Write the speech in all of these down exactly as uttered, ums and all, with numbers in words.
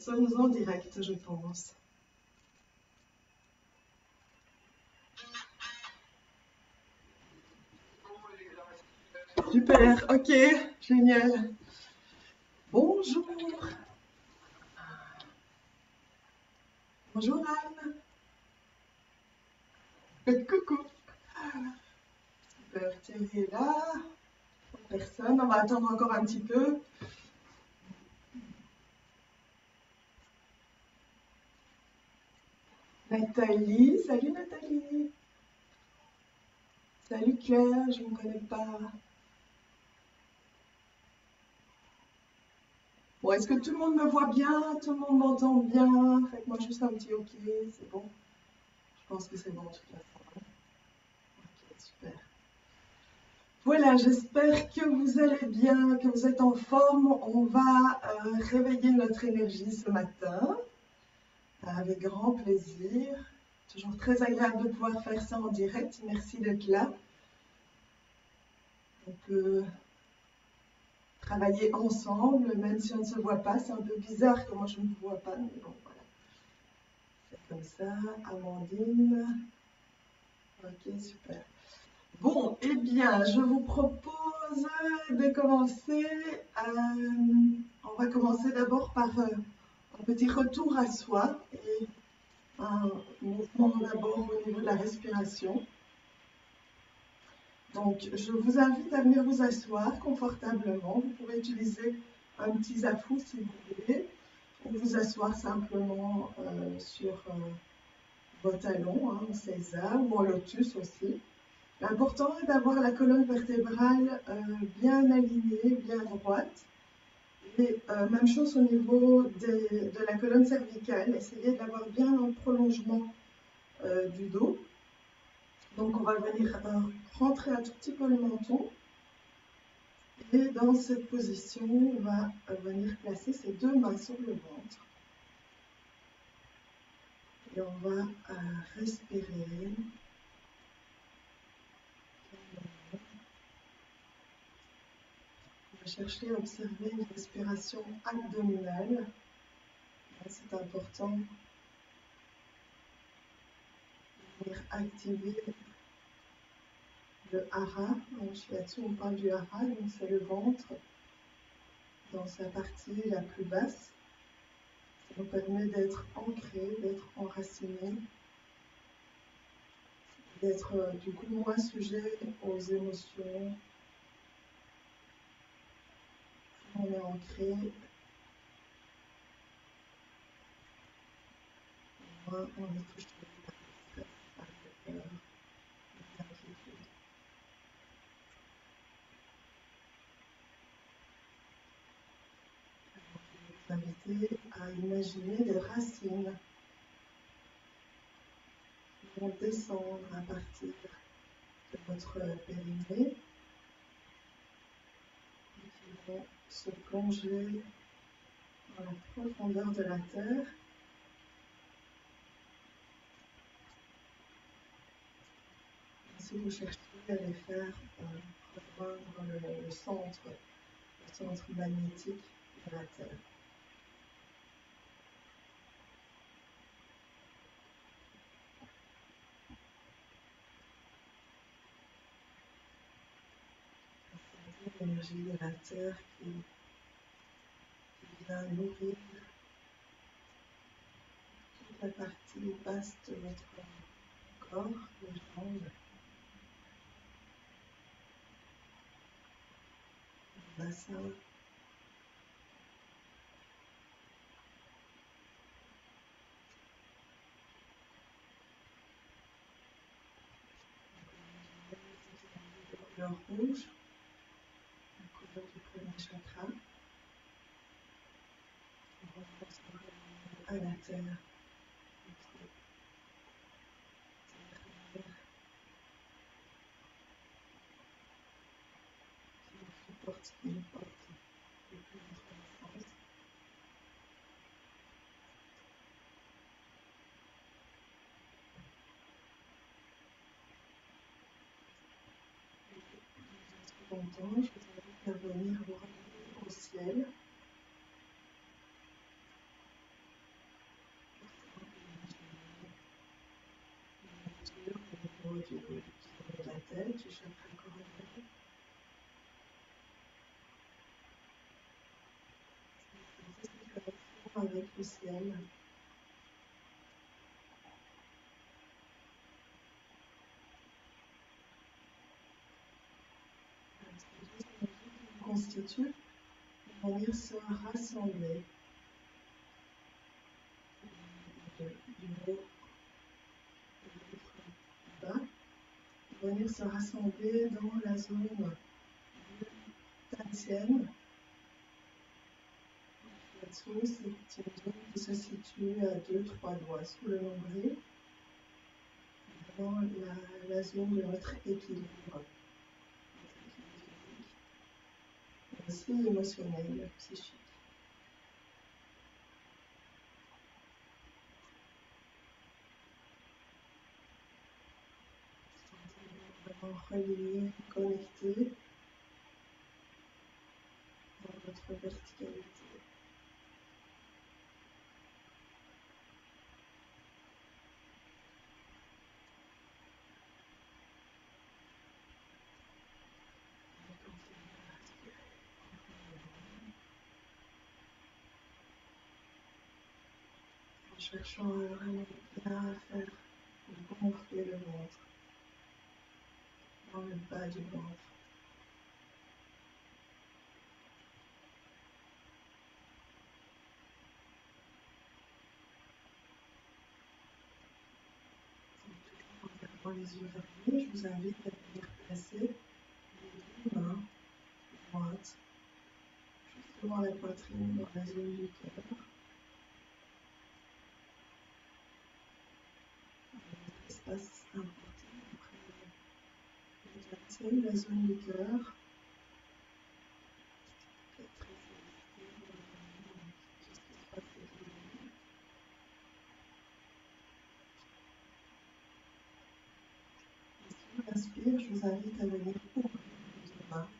personnes en direct, je pense. Super, ok, génial. Bonjour. Bonjour Anne. Coucou. Super, Thierry est là. Personne, on va attendre encore un petit peu. Nathalie, salut Nathalie. Salut Claire, je ne connais pas. Bon, est-ce que tout le monde me voit bien? Tout le monde m'entend bien? Faites-moi juste un petit OK, c'est bon. Je pense que c'est bon de toute façon. Ok, super. Voilà, j'espère que vous allez bien, que vous êtes en forme. On va euh, réveiller notre énergie ce matin avec grand plaisir. Toujours très agréable de pouvoir faire ça en direct. Merci d'être là. On peut travailler ensemble, même si on ne se voit pas. C'est un peu bizarre que moi je ne vous vois pas, mais bon, voilà. C'est comme ça. Amandine. Ok, super. Bon, eh bien, je vous propose de commencer. euh, on va commencer d'abord par euh, un petit retour à soi et un mouvement d'abord au niveau de la respiration. Donc, je vous invite à venir vous asseoir confortablement. Vous pouvez utiliser un petit zafou si vous voulez, ou vous asseoir simplement euh, sur euh, vos talons, hein, en sésame ou en lotus aussi. L'important est d'avoir la colonne vertébrale euh, bien alignée, bien droite. Et euh, même chose au niveau des, de la colonne cervicale. Essayez de l'avoir bien en prolongement euh, du dos. Donc on va venir euh, rentrer un tout petit peu le menton. Et dans cette position, on va euh, venir placer ses deux mains sur le ventre. Et on va euh, respirer. On va chercher à observer une respiration abdominale. C'est important de venir activer le hara. Là-dessus, on parle du hara, donc c'est le ventre dans sa partie la plus basse. Ça nous permet d'être ancré, d'être enraciné, d'être euh, du coup moins sujet aux émotions. On est ancré, moins on est touché par le stress, par la peur, l'inquiétude. Je vais vous inviter à imaginer des racines qui vont descendre à partir de votre périnée et qui vont se plonger dans la profondeur de la terre. Si vous cherchez à les faire euh, rejoindre le, le centre, le centre magnétique de la Terre. C'est l'énergie de la Terre qui, qui vient nourrir toute la partie basse de votre corps, les jambes, le bassin. De couleur rouge, la couleur du premier chakra. On renforce à la terre. Qui porte, il porte depuis votre naissance. Dans un second temps, je vous invite à venir vous ramener au ciel. du, du sommet de la tête, du chakra coronal. Avec le ciel. Constitue pour venir se rassembler du haut du bas, pour venir se rassembler dans la zone tatienne. Là-dessous, c'est une zone qui se situe à deux trois doigts sous le nombril, dans la, la zone de notre équilibre, aussi émotionnel, psychique. Vraiment relié, connecté dans notre verticalité. En cherchant vraiment bien à faire gonfler le ventre, dans le bas du ventre. Dans les yeux fermés, je vous invite à venir placer les deux mains droites juste devant la poitrine, dans la zone du cœur. Espace important après le la zone du cœur. Qui est très sollicitée dans tout ce qui se passe autour de nous. Et si on inspire, je vous invite à venir ouvrir les deux mains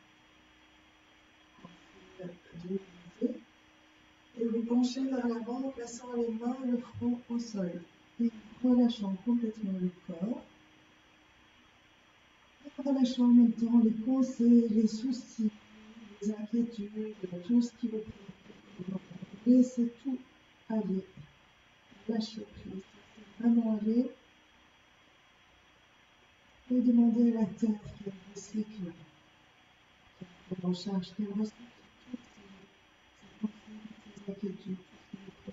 en signe d'humilité et vous penchez vers l'avant en plaçant les mains, le front au sol et relâchant complètement le corps. Relâchant en même temps les pensées, les soucis, les inquiétudes, tout ce qui vous préoccupe. Laissez tout aller. Lâchez prise. Vraiment aller. Et demandez à la tête qu'elle recycle, qu'elle prenne en charge, qu'elle recycle toutes ces pensées, ces inquiétudes, tout ce qui vous préoccupe.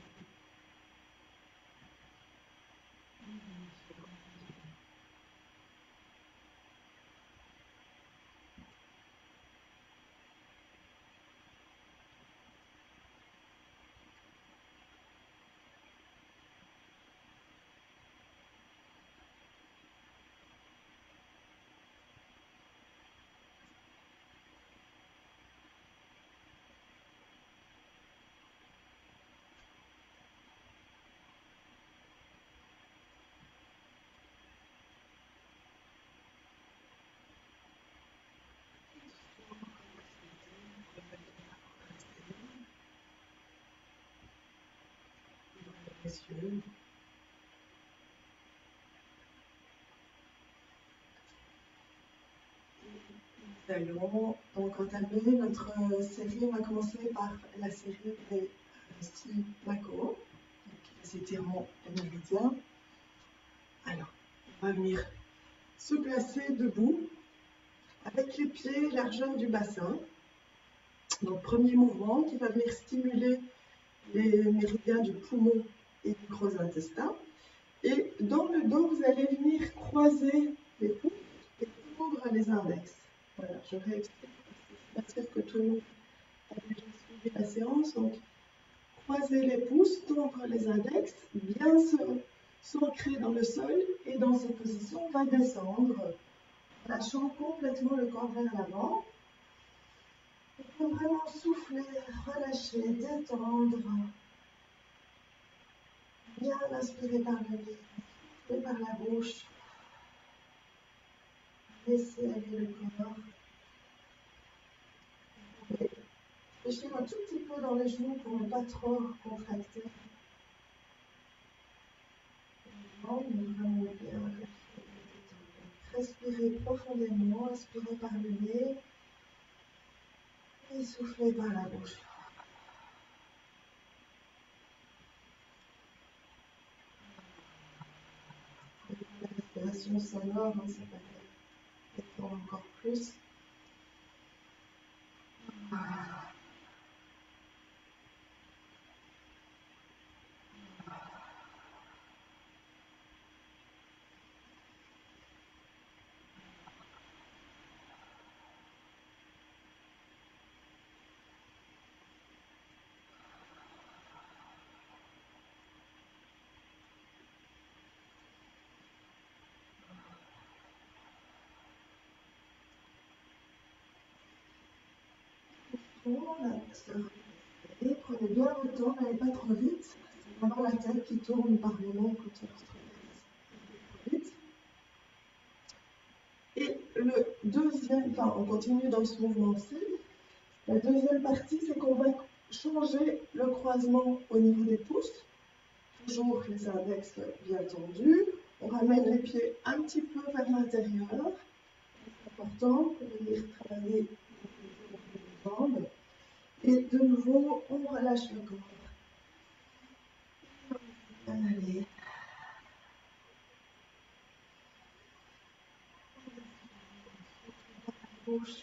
Yeux. Nous allons donc entamer notre série. On va commencer par la série des six Mako, les étirements méridiens. Alors, on va venir se placer debout avec les pieds largeur du bassin. Donc, premier mouvement qui va venir stimuler les méridiens du poumon et du gros intestin. Et dans le dos, vous allez venir croiser les pouces et tendre les index. Voilà, je réexplique parce que c'est sûr que tout le monde a déjà suivi la séance. Donc, croiser les pouces, tendre les index, bien se s'ancrer dans le sol et dans cette position, on va descendre, lâchant complètement le corps vers l'avant. Il faut vraiment souffler, relâcher, détendre. Bien inspirer par le nez, souffler par la bouche. Laissez aller le corps. Fléchir un tout petit peu dans les genoux pour ne pas trop contracter. Mais vraiment bien. respirez profondément, inspirez par le nez et soufflez par la bouche. La respiration sonore, hein, ça permet d'étendre encore plus. Et prenez bien votre temps, n'allez pas trop vite. C'est vraiment la tête qui tourne par moment quand on se vite. Et le deuxième, enfin on continue dans ce mouvement-ci. La deuxième partie, c'est qu'on va changer le croisement au niveau des pouces. Toujours les index bien tendus. On ramène les pieds un petit peu vers l'intérieur. C'est important pour venir travailler les jambes. Et de nouveau, on relâche le corps. Bien aller. Bouche.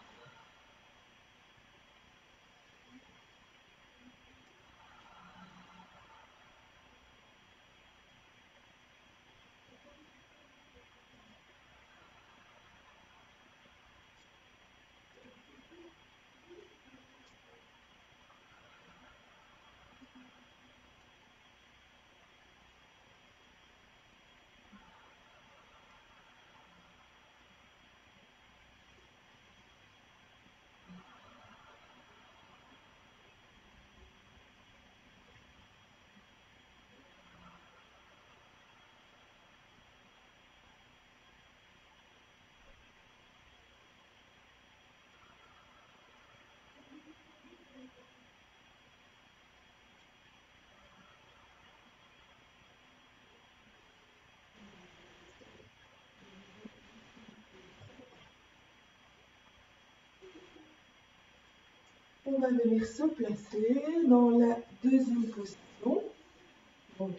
On va venir se placer dans la deuxième position. Donc,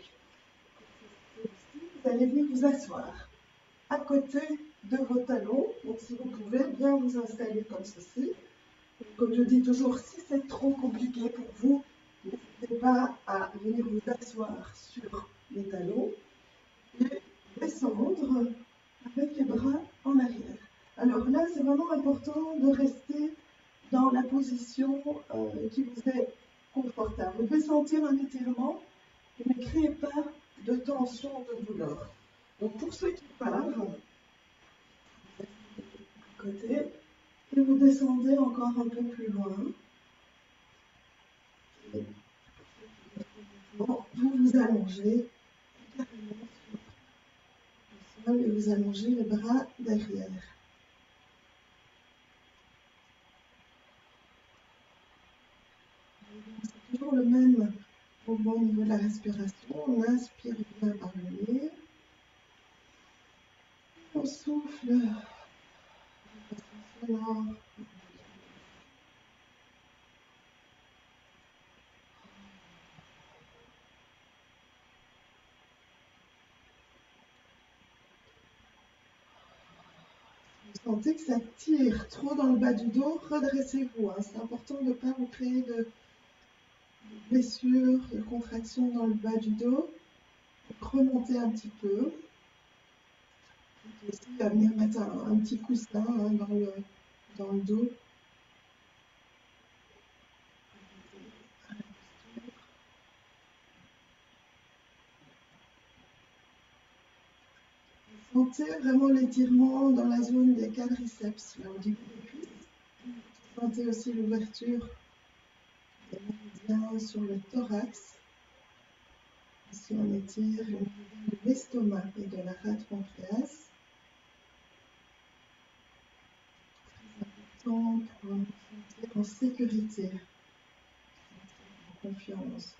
vous allez venir vous asseoir à côté de vos talons. Donc, si vous pouvez bien vous installer comme ceci. Comme je dis toujours, si c'est trop compliqué pour vous, n'hésitez pas à venir vous asseoir sur les talons et descendre avec les bras en arrière. Alors là, c'est vraiment important de rester dans la position euh, qui vous est confortable. Vous pouvez sentir un étirement, mais ne créez pas de tension, de douleur. Donc pour ceux qui parlent, vous êtes à côté et vous descendez encore un peu plus loin. Et vous vous allongez carrément sur le sol et vous allongez les bras derrière. C'est toujours le même mouvement au niveau de la respiration. On inspire bien par le nez. On souffle. Sonore. Vous sentez que ça tire trop dans le bas du dos, redressez-vous. Hein. C'est important de ne pas vous créer de blessures, de contractions dans le bas du dos. Donc, remontez un petit peu. Vous pouvez aussi venir mettre un, un petit coussin hein, dans, le, dans le dos. Sentez vraiment l'étirement dans la zone des quadriceps, là au niveau des cuisses. Sentez aussi l'ouverture des méridiens sur le thorax. Ici, on étire le méridien de l'estomac et de la rate pancréas. Très important pour nous sentir en sécurité, en confiance.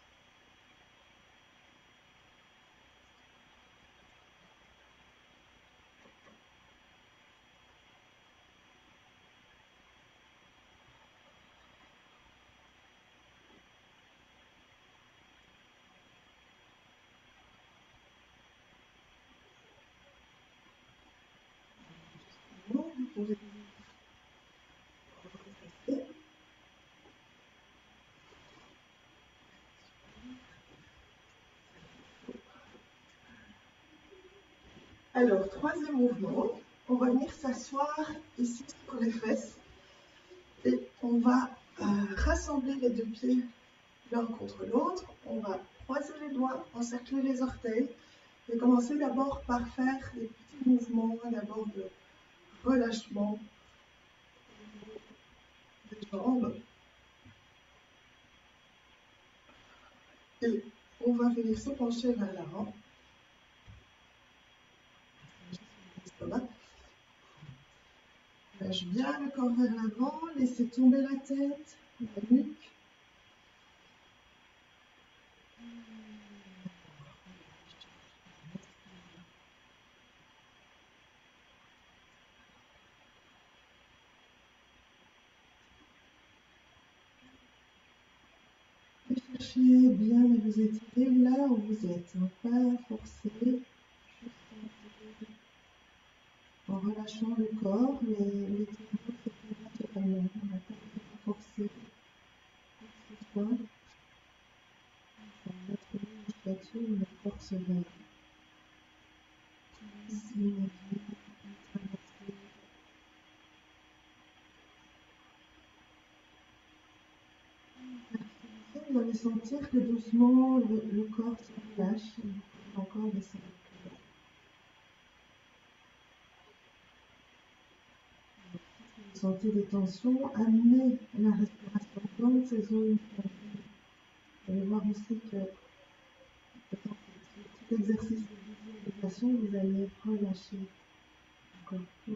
pouvez redresser. Alors, troisième mouvement, on va venir s'asseoir ici sur les fesses et on va euh, rassembler les deux pieds l'un contre l'autre. On va croiser les doigts, encercler les orteils et commencer d'abord par faire des petits mouvements, d'abord de relâchement des jambes. Et on va venir se pencher vers l'avant. Lâche bien le corps vers l'avant, laissez tomber la tête, la nuque. Et cherchez bien à vous étirer là où vous êtes, hein, pas forcer, en relâchant le corps, mais l'étirement se fait naturellement. On n'a pas forcer quoi que ce soit. On va trouver une musculature, une force va l'énergie, traverser. Vous allez sentir que doucement le, le corps se relâche. Vous pouvez encore descendre. Vous sentez des tensions, amenez la respiration dans ces zones. Vous allez voir aussi que dans ce petit exercice de visualisation, vous allez relâcher encore plus.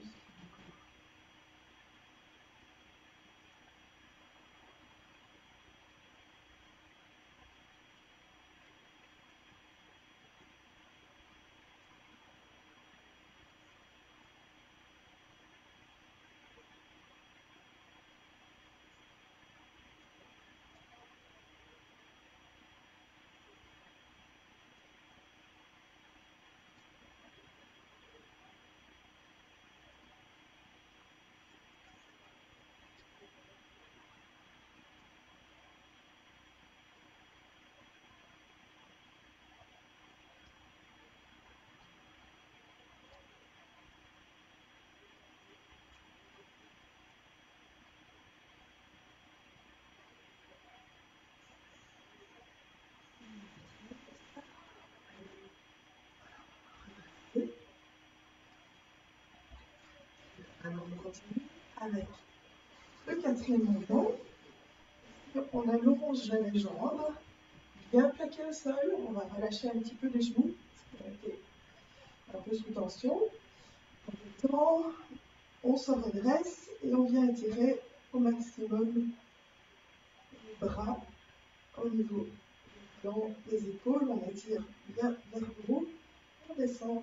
Alors on continue avec le quatrième mouvement. On allonge les jambes, bien plaqué au sol. On va relâcher un petit peu les genoux, parce qu'on a été un peu sous tension. En même temps, on se redresse et on vient étirer au maximum les bras au niveau du flanc des épaules. On étire bien vers le haut. On descend.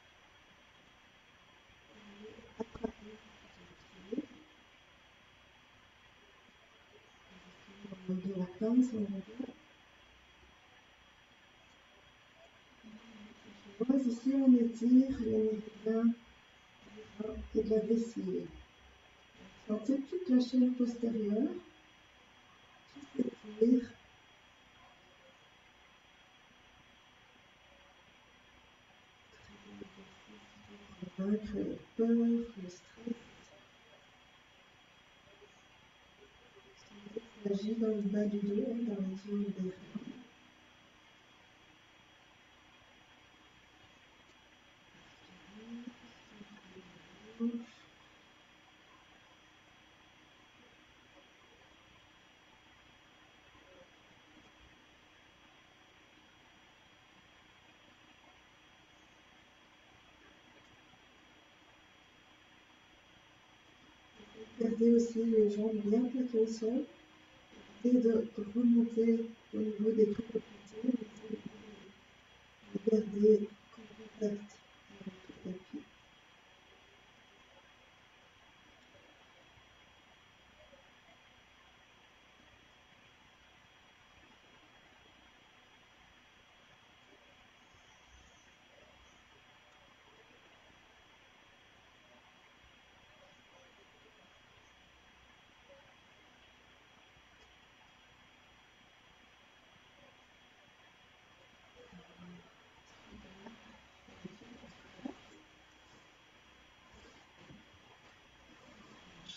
De la corde, si on veut dire. Ici, on étire les méridiens et de la vessie. Sentez toute la chaîne postérieure qui s'étire. Vaincre la peur, le stress. Il s'agit dans le bas du dos, dans la zone des reins. Gardez aussi les jambes bien plaquées au sol et de, de remonter au niveau des pieds de garder contact avec le tapis.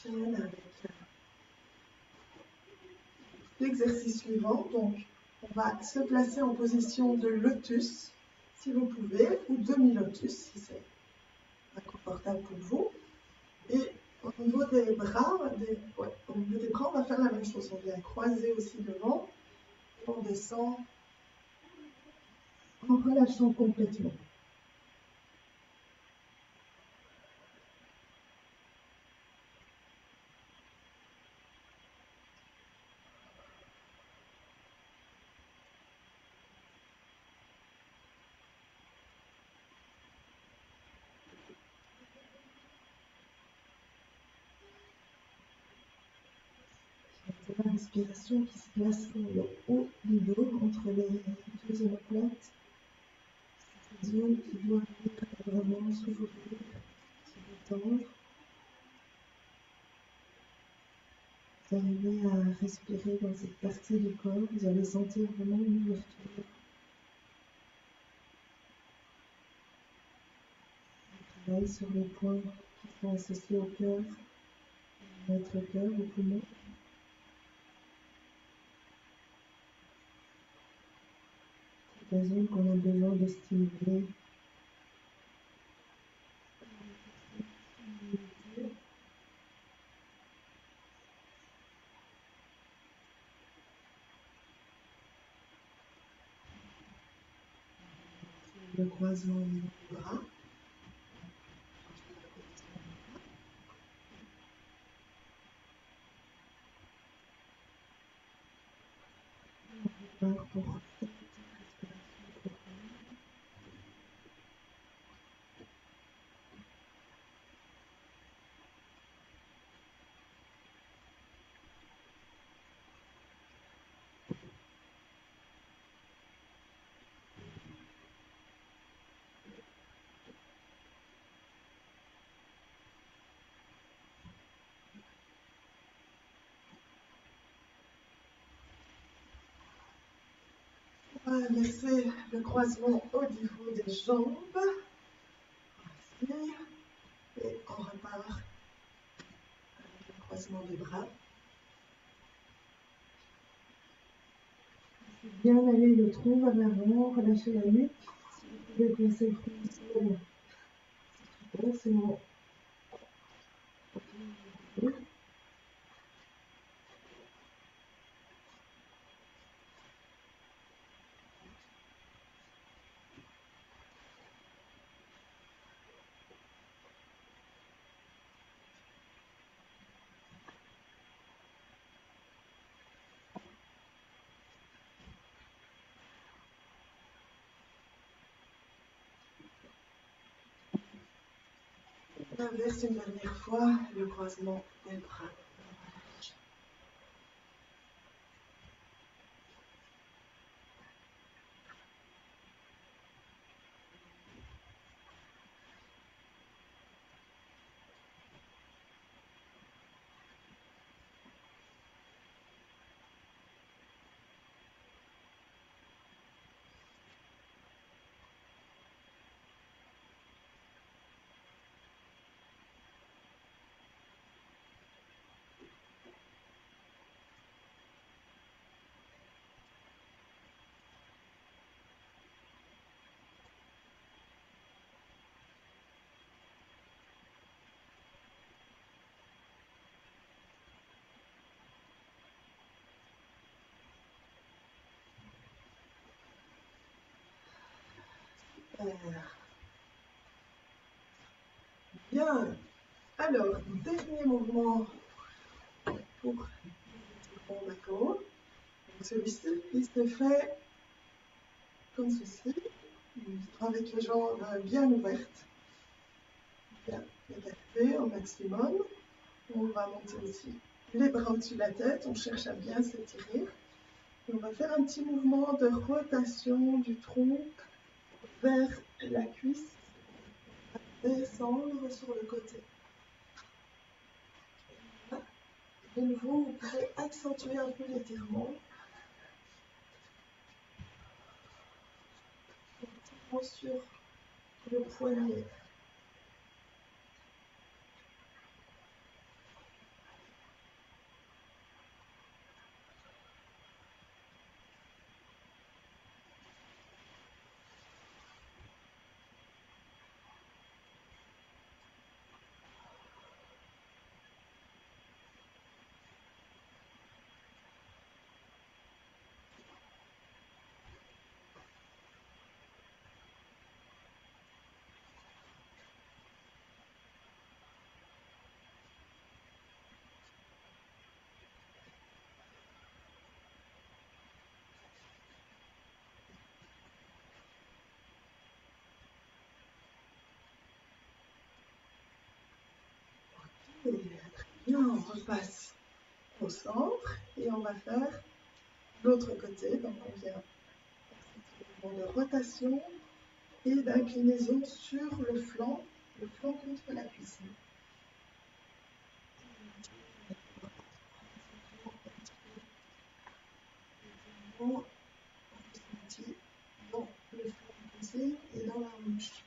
enchaîne avec l'exercice suivant. Donc, on va se placer en position de lotus, si vous pouvez, ou demi-lotus, si c'est confortable pour vous. Et au niveau des bras, des, ouais, au niveau des bras, on va faire la même chose. On vient croiser aussi devant. Et on descend en relâchant complètement. C'est la respiration qui se place sur le haut du dos, entre les deux omoplates. C'est cette zone qui doit vraiment s'ouvrir, se détendre. Vous arrivez à respirer dans cette partie du corps, vous allez sentir vraiment une ouverture. On travaille sur les points qui sont associés au cœur, notre cœur, au poumon. La zone qu'on a besoin de stimuler. Le croisement des bras. On prépare pour cette respiration profonde. On va laisser le croisement au niveau des jambes. Inspire. Et on repart avec le croisement des bras. Bien aller le tronc vers l'avant, relâcher la nuque. Si vous pouvez placer le tronc au sol, c'est super, sinon on inverse une dernière fois le croisement des bras. Bien. Alors, dernier mouvement pour le d'accord. Celui-ci, il se fait comme ceci, avec les jambes bien ouvertes, bien écartées au maximum. On va monter aussi les bras au-dessus de la tête, on cherche à bien s'étirer. Et on va faire un petit mouvement de rotation du tronc vers la cuisse, descendre sur le côté. De nouveau, vous pouvez accentuer un peu l'étirement. Sur le poignet. Et très bien, on repasse au centre et on va faire l'autre côté. Donc on vient faire de rotation et d'inclinaison sur le flanc, le flanc contre la cuisine. On ressentit dans le flanc cuisine et dans la hanche.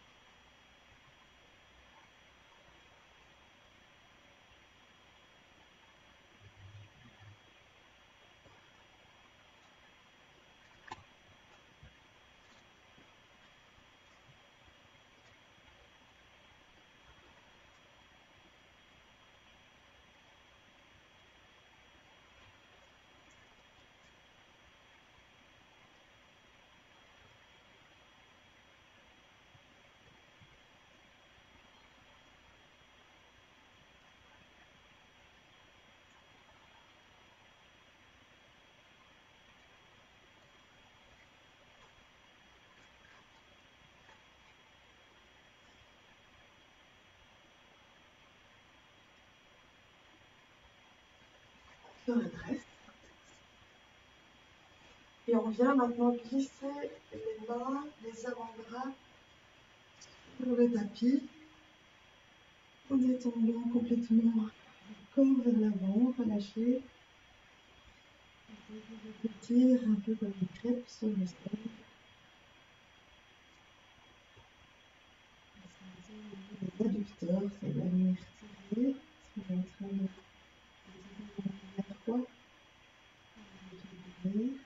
On se redresse. Et on vient maintenant glisser les mains, les avant-bras sur le tapis en détendant complètement le corps vers l'avant, relâcher. On tire un peu comme une crêpe sur le sol. Les adducteurs, ça va venir tirer. On est en train de tirer à trois. On va venir.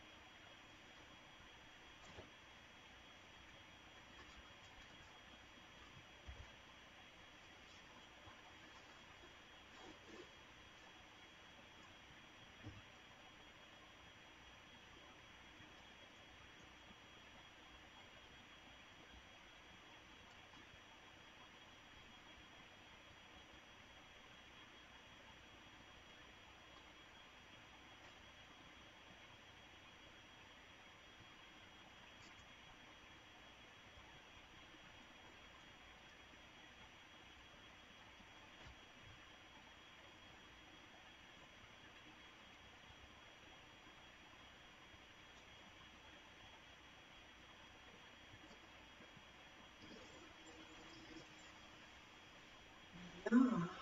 Ah,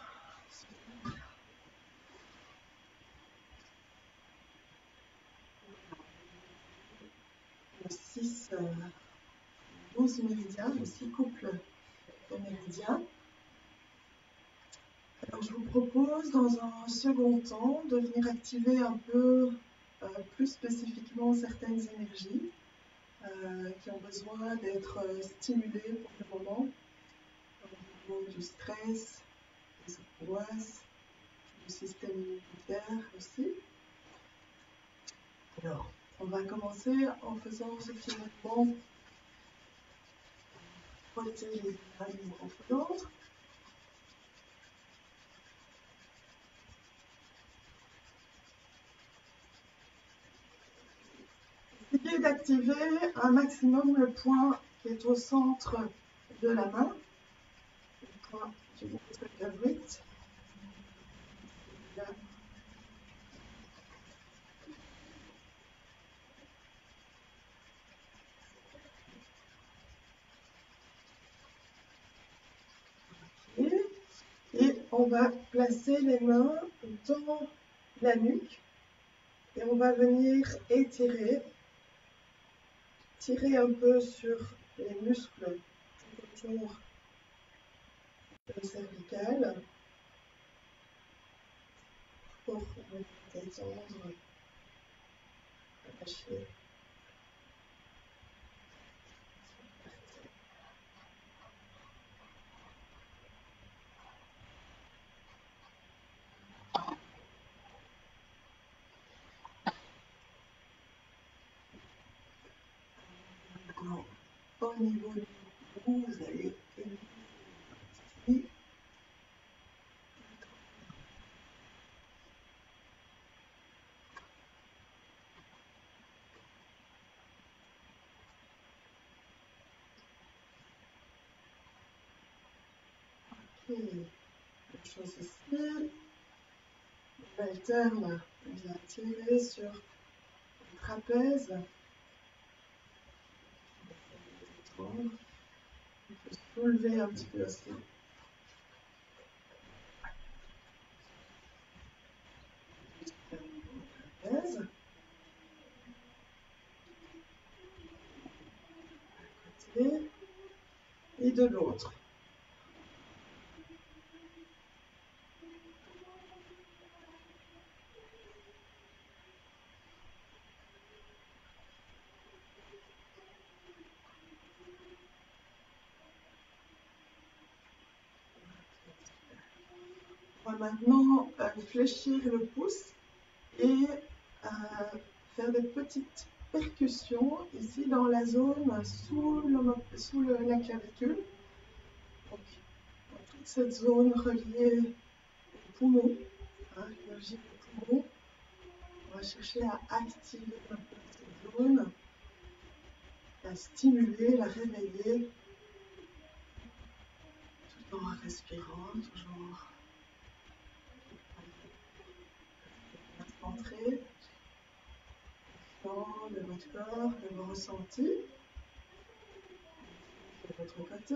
le six, euh, douze méridiens, le six couples de méridiens. Alors, je vous propose dans un second temps de venir activer un peu euh, plus spécifiquement certaines énergies euh, qui ont besoin d'être euh, stimulées pour le moment, au niveau du stress, des angoisses, du système immunitaire aussi. Alors, on va commencer en faisant ce petit mouvement, frotter les bras l'une contre l'autre. Essayez d'activer un maximum le point qui est au centre de la main, le point du huit. Là. Et, et on va placer les mains dans la nuque et on va venir étirer, tirer un peu sur les muscles autour le cervical pour détendre, relâcher. Maintenant, au niveau du cou, vous allez ici. Okay. Même chose ici. L'alterne vient tirer sur le trapèze. On peut soulever un petit peu aussi. Le trapèze. Un côté et de l'autre. On va maintenant euh, fléchir le pouce et euh, faire des petites percussions ici dans la zone sous, le, sous le, la clavicule. Donc, dans toute cette zone reliée au poumon, hein, l'énergie du poumon, on va chercher à activer un peu cette zone, la stimuler, la réveiller, tout en respirant, toujours concentré de votre corps, de vos ressentis, de votre côté.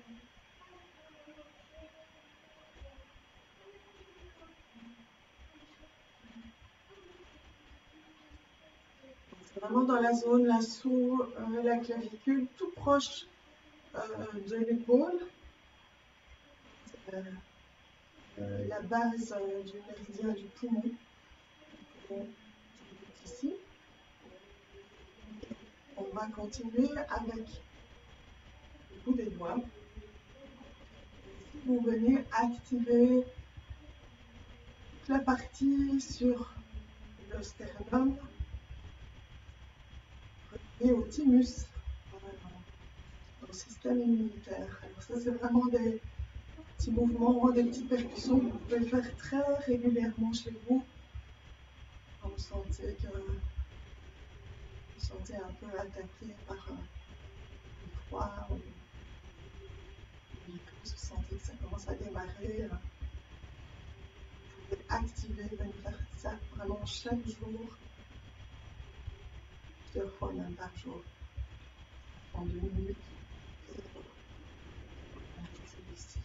C'est vraiment dans la zone là sous euh, la clavicule, tout proche euh, de l'épaule. Euh, euh, la base euh, du méridien du poumon. Donc, ici. On va continuer avec le bout des doigts. Vous venez activer toute la partie sur le sternum et au thymus, au système immunitaire. Alors ça, c'est vraiment des petits mouvements, des petites percussions que vous pouvez faire très régulièrement chez vous. Quand vous sentez que vous vous sentez un peu attaqué par euh, le froid ou vous sentez que ça commence à démarrer. Vous pouvez activer, vous pouvez faire ça vraiment chaque jour, plusieurs fois même par jour, en deux minutes. Celui-ci.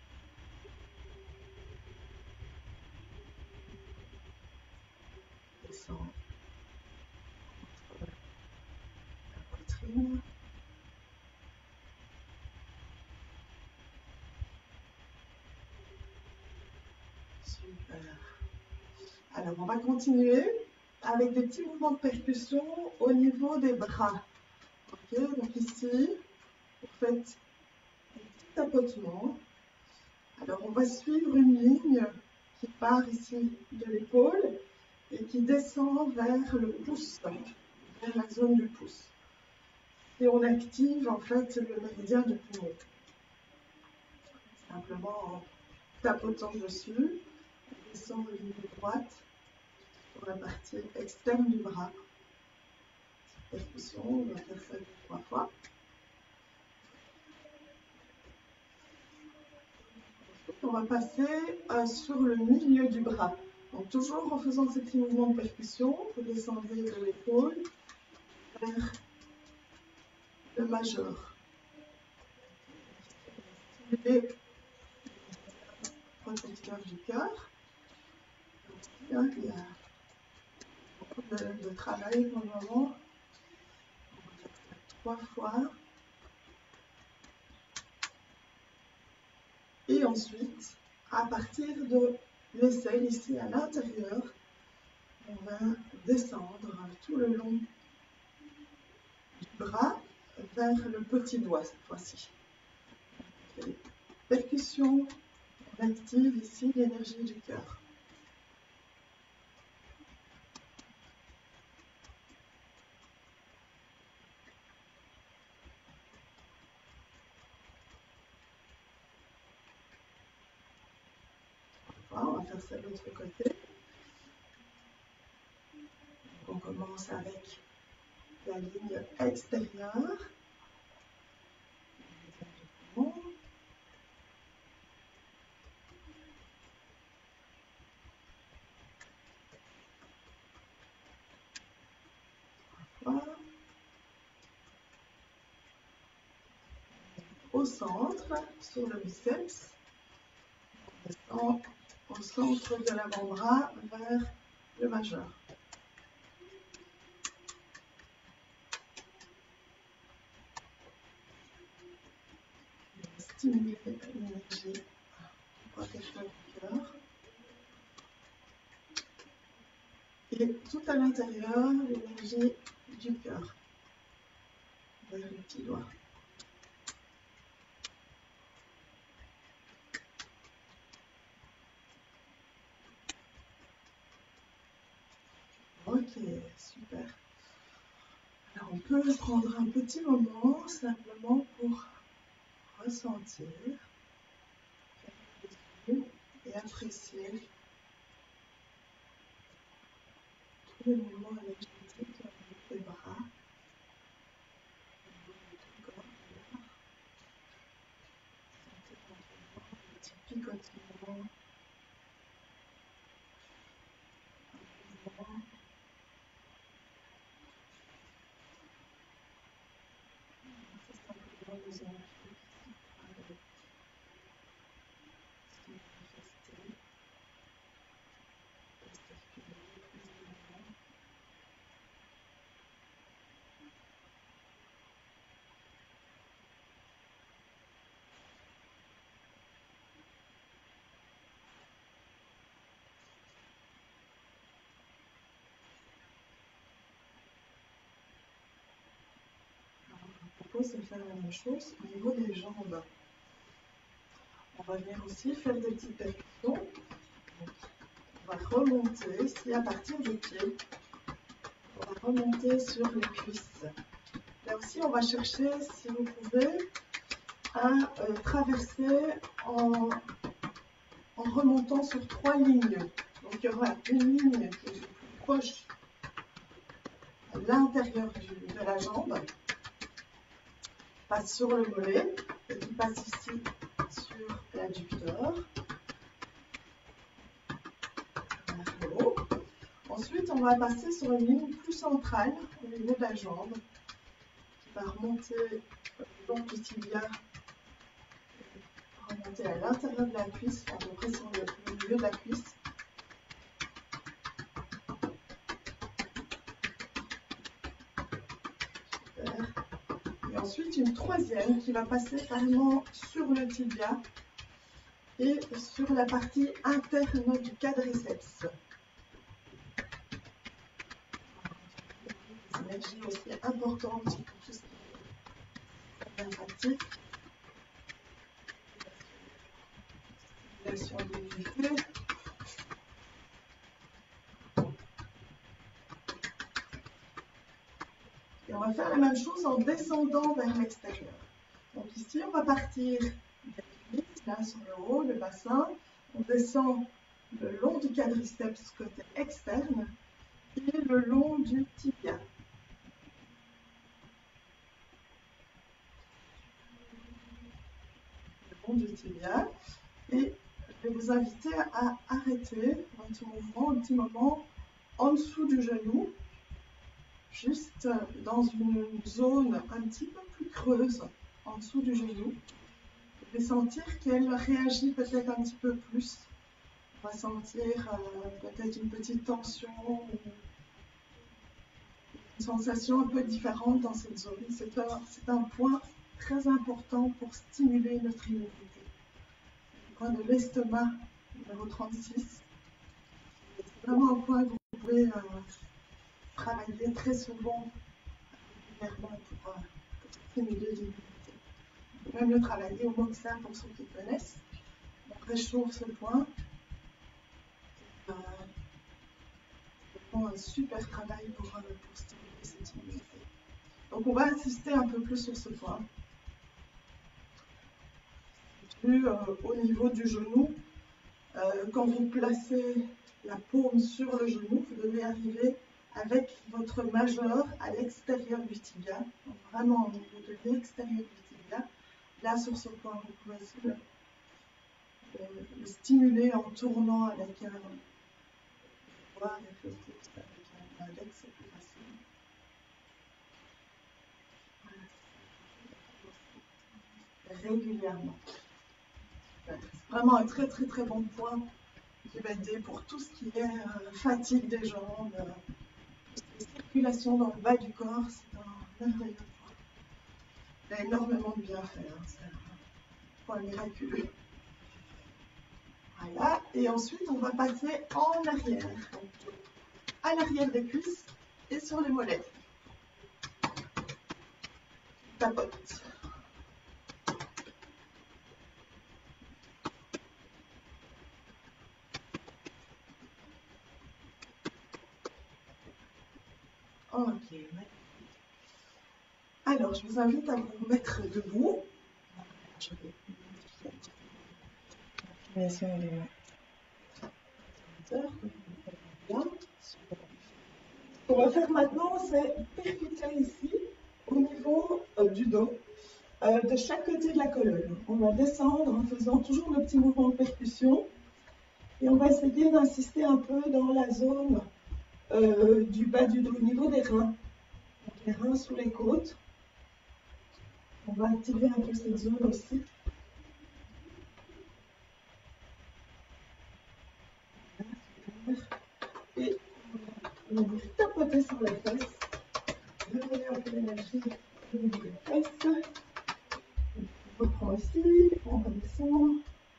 Descendre entre la poitrine. Super. Alors, on va continuer avec des petits mouvements de percussion au niveau des bras. Ok, donc ici, vous faites un petit tapotement. Alors, on va suivre une ligne qui part ici de l'épaule et qui descend vers le pouce, vers la zone du pouce. Et on active en fait le méridien du poumon. Simplement en tapotant dessus, on descend de ligne droite sur la partie externe du bras. Percussion, on va faire ça trois fois. Ensuite, on va passer euh, sur le milieu du bras. Donc toujours en faisant ces petits mouvements de percussion, vous descendez de l'épaule vers le majeur. Et protecteur du cœur. Il y a beaucoup de, de travail pour le moment. On va faire ça trois fois. Et ensuite, à partir de l'aisselle, ici à l'intérieur, on va descendre tout le long du bras vers le petit doigt cette fois-ci. Percussion, on active ici l'énergie du cœur. On va faire ça de l'autre côté. On commence avec la ligne extérieure. au centre, sur le biceps. On descend au centre de l'avant-bras vers le majeur. Stimuler l'énergie protecteur du cœur. Et tout à l'intérieur, l'énergie du cœur, vers le petit doigt. Ok, super. Alors on peut prendre un petit moment simplement pour ressentir et apprécier tous les mouvements énergétiques avec les bras, le corps. Sentez un petit picotement, un mouvement. C'est simplement des énergies qui sont se manifester, de circuler aisément. Alors, je vous propose de faire la même chose au niveau des jambes. On va venir aussi faire des petites percussions. On va remonter ici à partir du pied. On va remonter sur les cuisses. Là aussi, on va chercher, si vous pouvez, à euh, traverser en, en remontant sur trois lignes. Donc, il y aura une ligne qui est plus proche à l'intérieur de la jambe, qui passe sur le mollet et qui passe ici sur l'adducteur. Ensuite, on va passer sur une ligne plus centrale au niveau de la jambe, qui va remonter le long du tibia, remonter à l'intérieur de la cuisse, à peu près sur le, le milieu de la cuisse. Super. Et ensuite, une troisième qui va passer carrément sur le tibia et sur la partie interne du quadriceps. Des énergies aussi importantes pour tout ce qui est lymphatique. Stimulation de l'unité. Et on va faire la même chose en descendant vers l'extérieur. Donc ici, on va partir des cuisses, là sur le haut, le bassin. On descend le long du quadriceps côté externe et le long du tibia. Le long du tibia. Et je vais vous inviter à arrêter votre mouvement un petit moment en dessous du genou, juste dans une zone un petit peu plus creuse en dessous du genou. Vous allez sentir qu'elle réagit peut-être un petit peu plus. On va sentir euh, peut-être une petite tension, une sensation un peu différente dans cette zone. C'est un, c'est un point très important pour stimuler notre immunité. Le point de l'estomac, numéro trente-six. C'est vraiment un point que vous pouvez euh, travailler très souvent, régulièrement, pour, euh, pour stimuler l'immunité. On peut même le travailler au Moxa pour ceux qui connaissent. On réchauffe ce point. Euh, c'est vraiment un super travail pour, euh, pour stimuler cette immunité. Donc on va insister un peu plus sur ce point. Plus euh, au niveau du genou, euh, quand vous placez la paume sur le genou, vous devez arriver avec votre majeur à l'extérieur du tibia, donc vraiment au niveau de l'extérieur du tibia. Là, sur ce point, vous pouvez aussi le, le, le stimuler en tournant avec un doigt, avec le pouce, avec un index, c'est plus facile. Voilà. régulièrement. C'est vraiment un très très très bon point qui va aider pour tout ce qui est euh, fatigue des jambes, euh, circulation dans le bas du corps. C'est un merveilleux point. Il a énormément de bienfaits, hein. C'est un point miraculeux. Voilà, et ensuite on va passer en arrière, donc à l'arrière des cuisses et sur les mollets. Tapote. Ok. Alors, je vous invite à vous mettre debout. Je vais modifier les hauteurs. Bien. Ce qu'on va faire maintenant, c'est percuter ici, au niveau euh, du dos, euh, de chaque côté de la colonne. On va descendre en faisant toujours le petit mouvement de percussion. Et on va essayer d'insister un peu dans la zone euh, du bas du dos, au niveau des reins. Donc les reins sous les côtes. On va activer un peu cette zone aussi. Et on va venir tapoter sur les fesses. Donner un peu d'énergie au niveau des fesses. On reprend ici, on va descendre.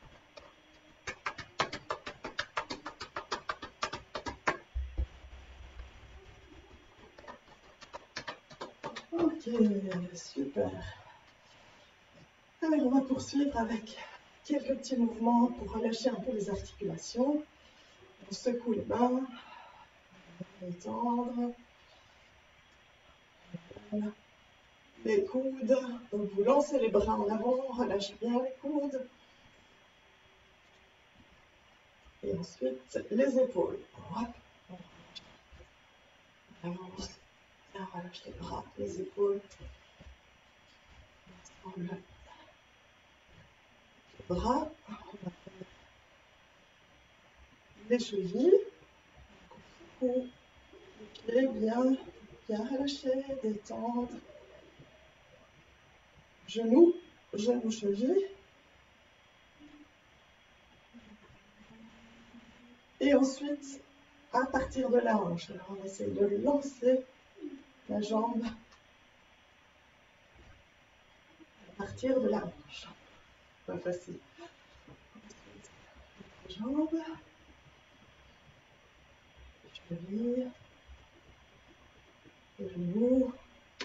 Ok, super. Alors, on va poursuivre avec quelques petits mouvements pour relâcher un peu les articulations. On secoue les mains, on va détendre. Voilà. Les coudes, donc vous lancez les bras en avant, relâchez bien les coudes. Et ensuite, les épaules. Hop, on avance, on relâche les bras, les épaules. Ensemble. Les bras, les chevilles, les pieds bien, bien relâchés, détendre. Genoux, genoux, chevilles. Et ensuite, à partir de la hanche, alors on essaie de lancer la jambe à partir de la hanche. Pas facile. La jambe, cheville, genoux.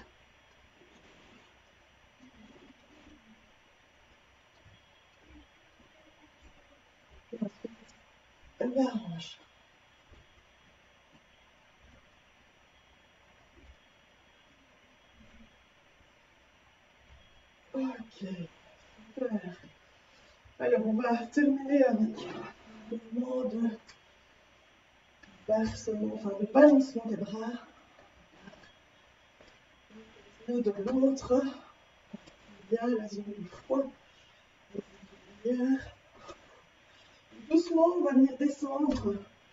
Et ensuite, la hanche. Ok, super. Alors, on va terminer avec un mouvement de bercement, enfin de balancement des bras. Et de l'autre, bien la zone du foie. Doucement, on va venir descendre.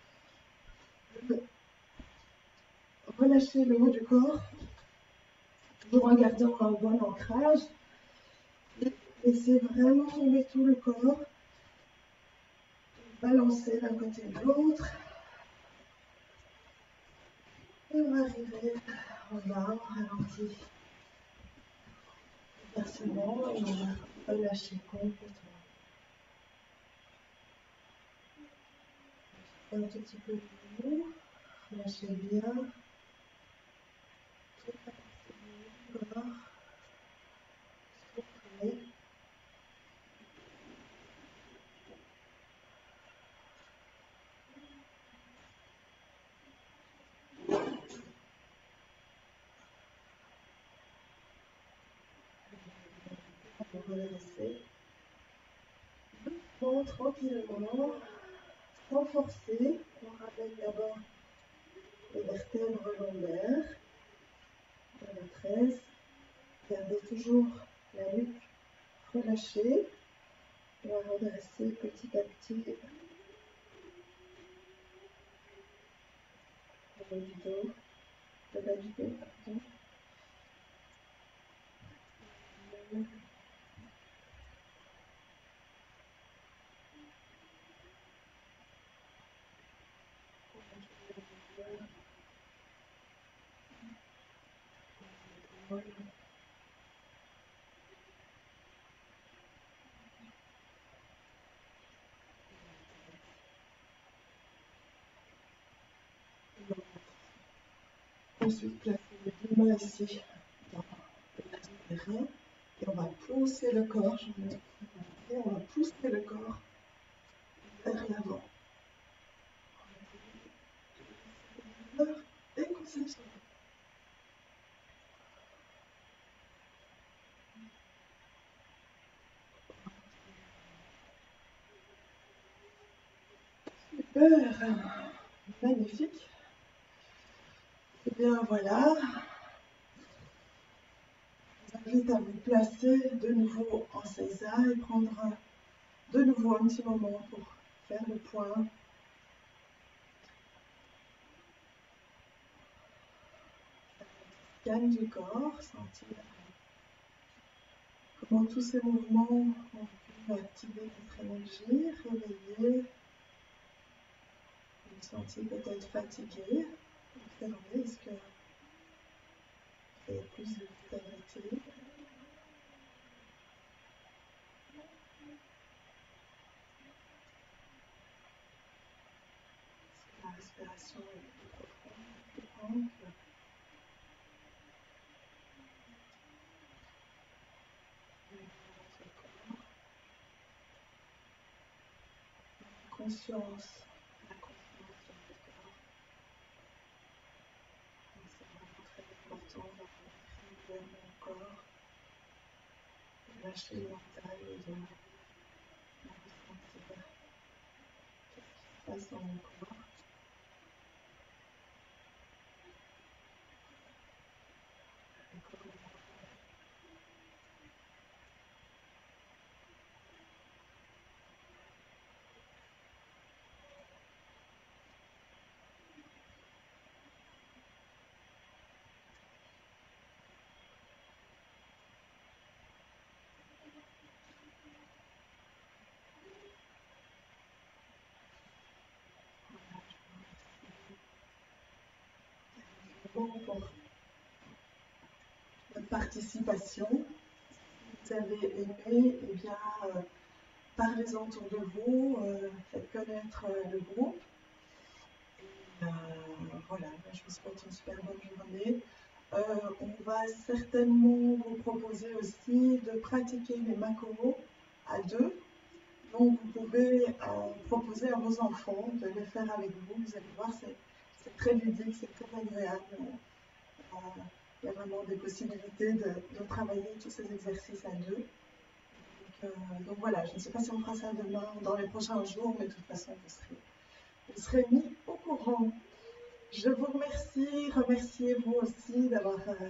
Relâcher le haut du corps, toujours en gardant un bon ancrage. Et laissez vraiment tomber tout le corps. Balancer d'un côté et de l'autre. Et on va arriver en bas, on ralentit. Versement, et on va relâcher complètement. Un tout petit peu de mou. Relâchez bien. Toute la partie du corps. Soufflez. On va redresser. Doucement, tranquillement, sans forcer. On ramène d'abord les vertèbres lombaires à la tresse. Gardez toujours la nuque relâchée. On va redresser petit à petit le bas du dos, le bas du dos, pardon. Ensuite, placer les deux mains ici dans le bas des reins et on va pousser le corps. Et on va pousser le corps vers l'avant. Et conception. Super, magnifique. Et bien voilà, je vous invite à vous placer de nouveau en seiza et prendre de nouveau un petit moment pour faire le point. Scan du corps, sentir comment tous ces mouvements ont pu activer notre énergie, réveiller. Vous vous sentez peut-être fatigué. Observez, est-ce que vous avez plus de vitalité? Est-ce que la respiration est plus profonde, plus ample? Conscience, la confiance dans le corps. C'est vraiment très important d'avoir régulièrement le corps, de lâcher le mental et de, de ressentir ce qui se passe dans mon corps. Le corps est bon pour votre participation. Si vous avez aimé, eh bien, euh, parlez-en autour de vous, euh, faites connaître euh, le groupe. Et, euh, voilà, je vous souhaite une super bonne journée. Euh, on va certainement vous proposer aussi de pratiquer les Makoro à deux. Donc vous pouvez euh, proposer à vos enfants de les faire avec vous. Vous allez voir, c'est très ludique, c'est très agréable. Euh, il y a vraiment des possibilités de, de travailler tous ces exercices à deux. Donc, euh, donc voilà, je ne sais pas si on fera ça demain ou dans les prochains jours, mais de toute façon, vous serez, vous serez mis au courant. Je vous remercie, remerciez-vous aussi d'avoir euh,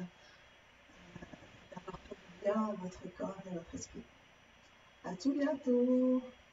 d'avoir fait bien à votre corps et à votre esprit. À tout bientôt!